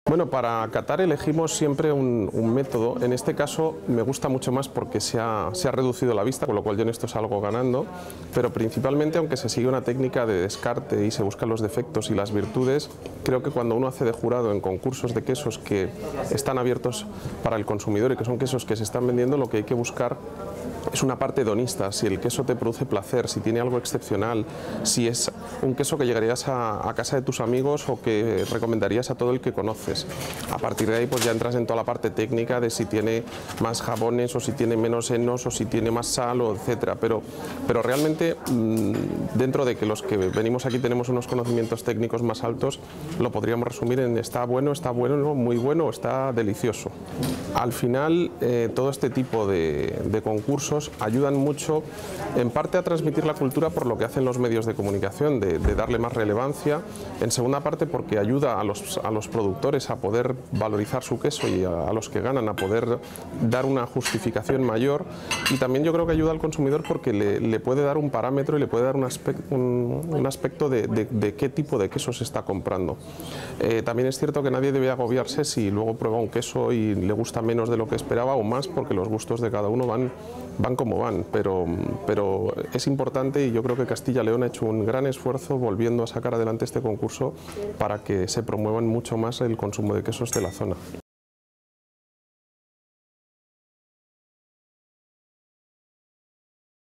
Bueno, para catar elegimos siempre un método. En este caso me gusta mucho más porque se ha reducido la vista, con lo cual yo en esto salgo ganando, pero principalmente, aunque se sigue una técnica de descarte y se buscan los defectos y las virtudes, creo que cuando uno hace de jurado en concursos de quesos que están abiertos para el consumidor y que son quesos que se están vendiendo, lo que hay que buscar es una parte hedonista, si el queso te produce placer, si tiene algo excepcional, si es un queso que llegarías a casa de tus amigos o que recomendarías a todo el que conoces. A partir de ahí pues ya entras en toda la parte técnica de si tiene más jabones o si tiene menos henos o si tiene más sal, o etcétera. Pero realmente dentro de que los que venimos aquí tenemos unos conocimientos técnicos más altos, lo podríamos resumir en está bueno, muy bueno o está delicioso. Al final todo este tipo de concursos ayudan mucho en parte a transmitir la cultura por lo que hacen los medios de comunicación, de darle más relevancia, en segunda parte porque ayuda a los productores a poder valorizar su queso y a los que ganan a poder dar una justificación mayor, y también yo creo que ayuda al consumidor porque le puede dar un parámetro y le puede dar un aspecto de qué tipo de queso se está comprando. También es cierto que nadie debe agobiarse si luego prueba un queso y le gusta menos de lo que esperaba o más, porque los gustos de cada uno van como van, pero es importante, y yo creo que Castilla y León ha hecho un gran esfuerzo volviendo a sacar adelante este concurso para que se promuevan mucho más el consumo de quesos de la zona.